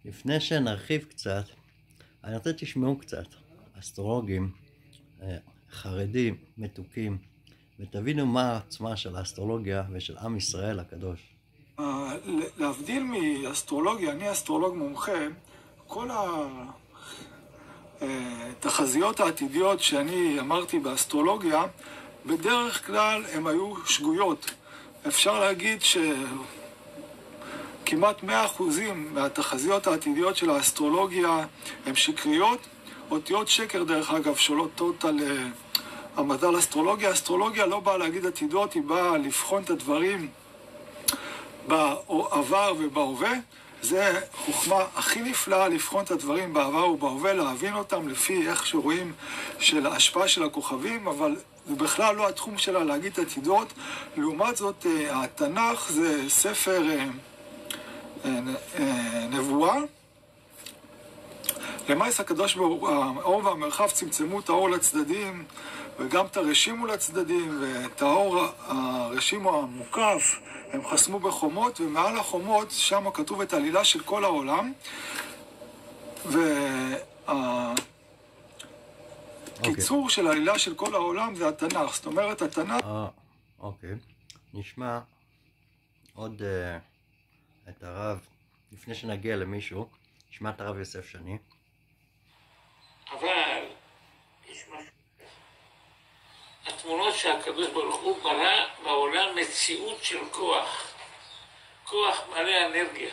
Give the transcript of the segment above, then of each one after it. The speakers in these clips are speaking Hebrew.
לפני שנרחיב קצת, אני רוצה שתשמעו קצת אסטרולוגים חרדים, מתוקים, ותבינו מה העצמה של האסטרולוגיה ושל עם ישראל הקדוש. להבדיל מאסטרולוגיה, אני אסטרולוג מומחה, כל התחזיות העתידיות שאני אמרתי באסטרולוגיה, בדרך כלל הן היו שגויות. אפשר להגיד שכמעט 100% מהתחזיות העתידיות של האסטרולוגיה הן שקריות. אותיות שקר, דרך אגב, שולטות על המדע לאסטרולוגיה. האסטרולוגיה לא באה להגיד עתידות, היא באה לבחון את הדברים בעבר ובהווה. זה חוכמה הכי נפלאה, לבחון את הדברים בעבר ובהווה, להבין אותם לפי איך שרואים של ההשפעה של הכוכבים, אבל זה בכלל לא התחום שלה להגיד עתידות. לעומת זאת, התנ"ך זה ספר נבואה. למעשה הקדוש ברוך הוא, האור והמרחב צמצמו את האור לצדדים, וגם את הרשימו לצדדים, ואת האור הרשימו המוקף הם חסמו בחומות, ומעל החומות שם כתוב את העלילה של כל העולם. והקיצור של העלילה של כל העולם זה התנ"ך. זאת אומרת, התנ"ך... אוקיי. נשמע עוד את הרב, לפני שנגיע למישהו, נשמע את הרב יוסף שני. אבל יש משהו. התמונות שהקדוש ברוך הוא ברא בעולם מציאות של כוח. כוח מלא אנרגיה.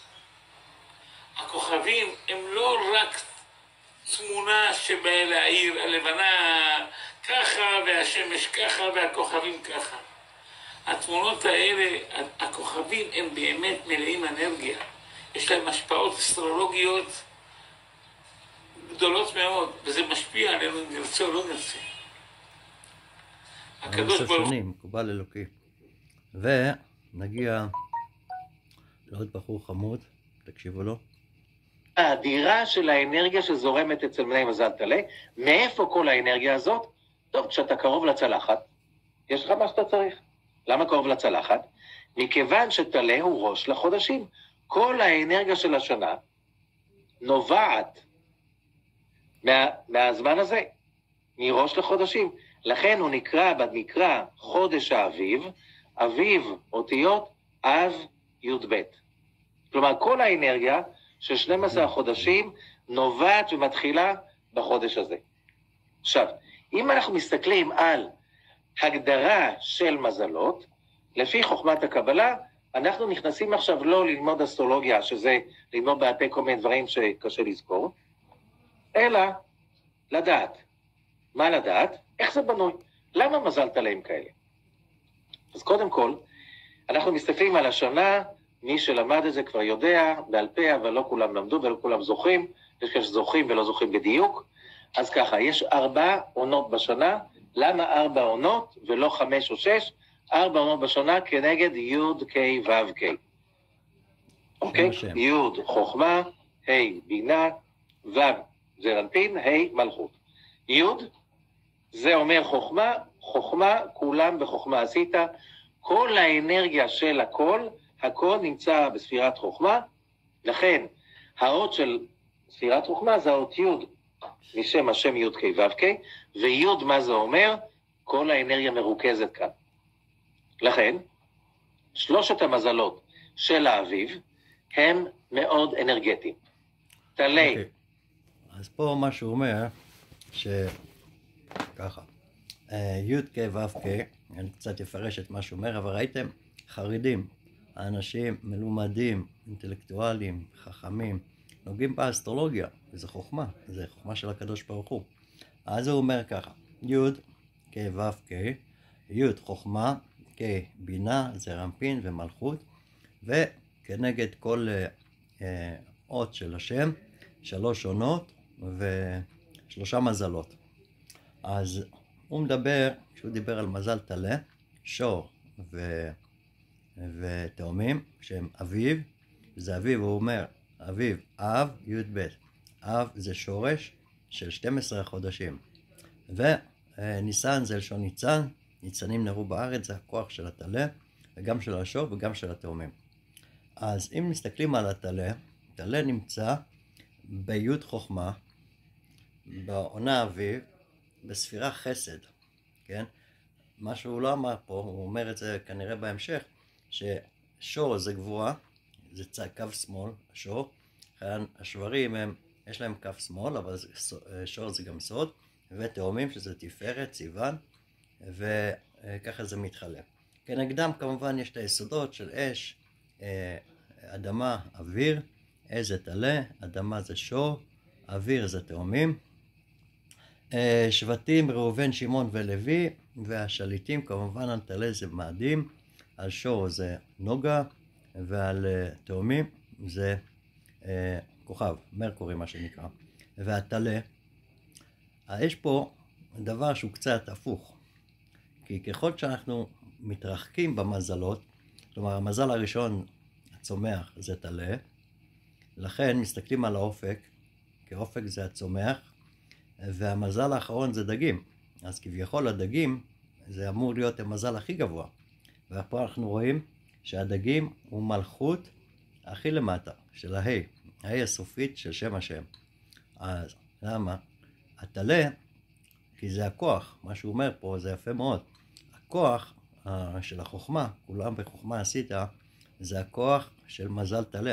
הכוכבים הם לא רק תמונה שבאה לעיר, הלבנה ככה והשמש ככה והכוכבים ככה. התמונות האלה, הכוכבים הם באמת מלאים אנרגיה. יש להם השפעות אסטרולוגיות גדולות מאוד, וזה משפיע עלינו אם נרצה או לא נרצה. הקדוש ברוך הוא מקובל אלוקי. ונגיע לעוד בחור חמוד, תקשיבו לו. האדירה של האנרגיה שזורמת אצל בני מזל טלה, מאיפה כל האנרגיה הזאת? טוב, כשאתה קרוב לצלחת, יש לך מה שאתה צריך. למה קרוב לצלחת? מכיוון שטלה הוא ראש לחודשים. כל האנרגיה של השנה נובעת מהזמן הזה, מראש לחודשים. לכן הוא נקרא במקרא חודש האביב, אביב אותיות אב י"ב. כלומר, כל האנרגיה של 12 החודשים נובעת ומתחילה בחודש הזה. עכשיו, אם אנחנו מסתכלים על הגדרה של מזלות, לפי חוכמת הקבלה, אנחנו נכנסים עכשיו לא ללמוד אסטרולוגיה, שזה ללמוד בעל פה כל מיני דברים שקשה לזכור, אלא לדעת. מה לדעת? איך זה בנוי? למה מזל טלה כאלה? אז קודם כל, אנחנו מסתכלים על השנה, מי שלמד את זה כבר יודע בעל פה, אבל לא כולם למדו ולא כולם זוכרים, יש כאלה שזוכרים ולא זוכרים בדיוק. אז ככה, יש 4 עונות בשנה. למה 4 עונות ולא 5 או 6? 4 עונות בשנה כנגד י' ק' ו' ק'. אוקיי? י' חוכמה, ה' בינה, ו' זה רנפין, ה' מלכות. י' זה אומר חוכמה, חוכמה, כולם בחוכמה עשית. כל האנרגיה של הכל נמצא בספירת חוכמה. לכן, האות של ספירת חוכמה זה האות י' משם השם י' ק' ו' ק', וי' מה זה אומר? כל האנרגיה מרוכזת כאן. לכן, 3 המזלות של האביב הם מאוד אנרגטיים. טלה. אז פה מה שהוא אומר, שככה, י' ק' ו' ק', אני קצת אפרש את מה שהוא אומר, אבל ראיתם, חרדים, האנשים מלומדים, אינטלקטואלים, חכמים, נוגעים באסטרולוגיה, וזה חוכמה, זה חוכמה של הקדוש ברוך הוא. אז הוא אומר ככה, י' ק' ו' ק', י' חוכמה, ק' בינה, זה רנפין ומלכות, וכנגד כל אות של השם, 3 עונות ו3 מזלות. אז הוא מדבר, כשהוא דיבר על מזל טלה, שור ותאומים, שהם אביב, זה אביב, הוא אומר, אביב, אב, י' ב', אב זה שורש של 12 חודשים, וניסן זה לשון ניצן, ניצנים נראו בארץ, זה הכוח של הטלה, וגם של השור וגם של התאומים. אז אם מסתכלים על הטלה, טלה נמצא בי' חוכמה, בעונה אביב, בספירה חסד, כן? מה שהוא לא אמר פה, הוא אומר את זה כנראה בהמשך, ששור זה גבוה, זה קו שמאל, השור, השברים יש להם קו שמאל, אבל שור זה גם סוד, ותאומים שזה תפארת, סיוון, וככה זה מתחלק. כנגדם כמובן יש את היסודות של אש, אדמה, אוויר, אש זה טלה, אדמה זה שור, אוויר זה תאומים, שבטים ראובן, שמעון ולוי, והשליטים כמובן על טלה זה מאדים, על שור זה נוגה, ועל תאומים זה כוכב, מרקורי מה שנקרא. והטלה, יש פה דבר שהוא קצת הפוך, כי ככל שאנחנו מתרחקים במזלות, כלומר המזל הראשון הצומח זה טלה, לכן מסתכלים על האופק, כי אופק זה הצומח, והמזל האחרון זה דגים. אז כביכול הדגים זה אמור להיות המזל הכי גבוה. ופה אנחנו רואים שהדגים הוא מלכות הכי למטה, של ההי הסופית של שם השם. אז למה? הטלה, כי זה הכוח, מה שהוא אומר פה זה יפה מאוד. הכוח של החוכמה, כולם בחוכמה עשית, זה הכוח של מזל טלה.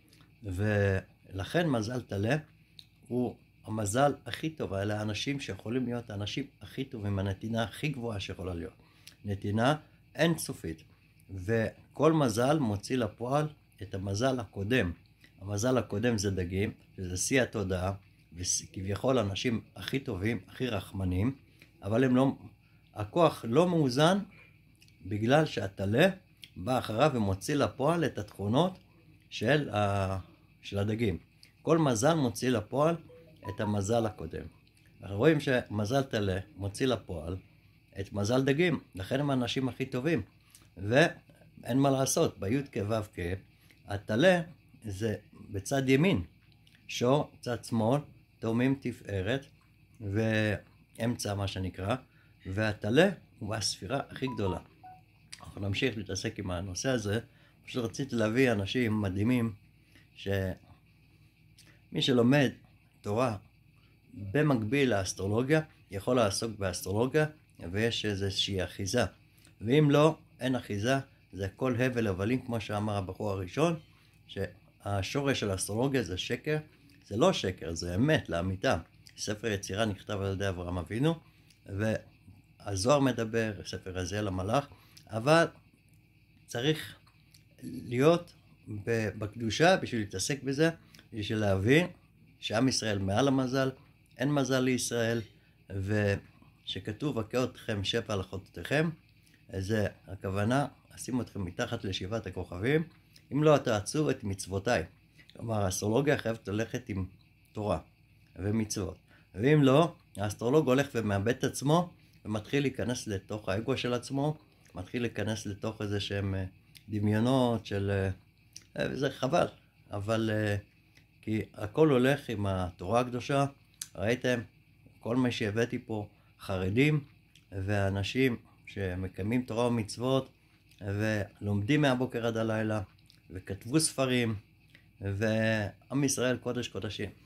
ולכן מזל טלה הוא המזל הכי טוב, אלה האנשים שיכולים להיות האנשים הכי טובים, הנתינה הכי גבוהה שיכולה להיות. נתינה אינסופית, וכל מזל מוציא לפועל את המזל הקודם. המזל הקודם זה דגים, שזה שיא התודעה, וכביכול אנשים הכי טובים, הכי רחמנים, אבל הכוח לא מאוזן בגלל שהטלה בא אחריו ומוציא לפועל את התכונות של הדגים. כל מזל מוציא לפועל את המזל הקודם. אנחנו רואים שמזל טלה מוציא לפועל את מזל דגים, לכן הם האנשים הכי טובים. ואין מה לעשות, בי' כו' כ', הטלה זה בצד ימין, שור צד שמאל, תאומים תפארת, ואמצע מה שנקרא, והטלה הוא הספירה הכי גדולה. אנחנו נמשיך להתעסק עם הנושא הזה, פשוט רציתי להביא אנשים מדהימים, שמי שלומד תורה במקביל לאסטרולוגיה, יכול לעסוק באסטרולוגיה, ויש איזושהי אחיזה. ואם לא, אין אחיזה, זה כל הבל הבלים, כמו שאמר הבחור הראשון, שהשורש של האסטרולוגיה זה שקר, זה לא שקר, זה אמת, לאמיתה. ספר יצירה נכתב על ידי אברהם אבינו, והזוהר מדבר, ספר רזיאל המלאך, אבל צריך להיות בקדושה בשביל להתעסק בזה, בשביל להבין שעם ישראל מעל המזל, אין מזל לישראל, ושכתוב הכה אתכם שפע על חטאותיכם, זה הכוונה, אשים אתכם מתחת לשבעת הכוכבים, אם לא תעשו את מצוותיי. כלומר, האסטרולוגיה חייבת ללכת עם תורה ומצוות. ואם לא, האסטרולוג הולך ומאבד את עצמו, ומתחיל להיכנס לתוך האגו של עצמו, מתחיל להיכנס לתוך איזה שהם דמיונות של... וזה חבל, אבל כי הכל הולך עם התורה הקדושה. ראיתם, כל מה שהבאתי פה, חרדים ואנשים שמקיימים תורה ומצוות, ולומדים מהבוקר עד הלילה, וכתבו ספרים, ועם ישראל קודש קודשים.